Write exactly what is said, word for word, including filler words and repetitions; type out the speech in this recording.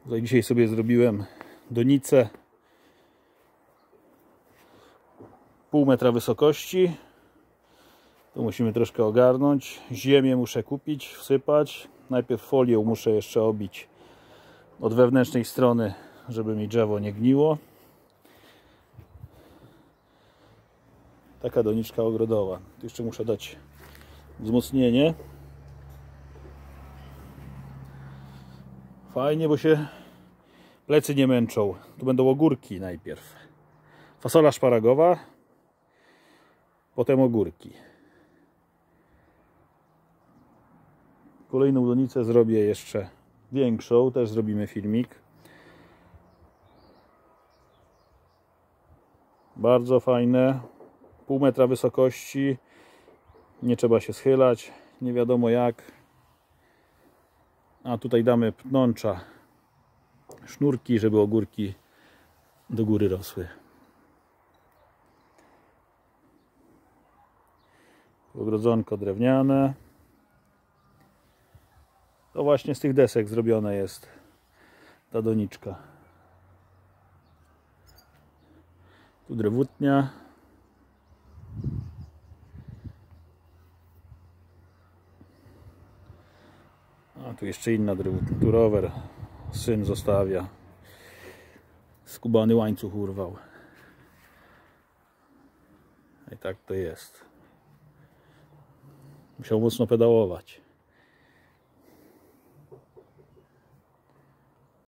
Tutaj dzisiaj sobie zrobiłem donicę pół metra wysokości. Tu musimy troszkę ogarnąć. Ziemię muszę kupić, wsypać. Najpierw folią muszę jeszcze obić od wewnętrznej strony, żeby mi drzewo nie gniło. Taka doniczka ogrodowa. Tu jeszcze muszę dać wzmocnienie. Fajnie, bo się plecy nie męczą. Tu będą ogórki najpierw. Fasola szparagowa, potem ogórki. Kolejną donicę zrobię jeszcze większą, też zrobimy filmik. Bardzo fajne, pół metra wysokości, nie trzeba się schylać, nie wiadomo jak. A tutaj damy pnącza, sznurki, żeby ogórki do góry rosły. Ogrodzonko drewniane. To właśnie z tych desek zrobione jest ta doniczka. Tu drewutnia. A tu jeszcze inna drewutnia. Tu rower syn zostawia. Skubany łańcuch urwał. I tak to jest. Musiał mocno pedałować.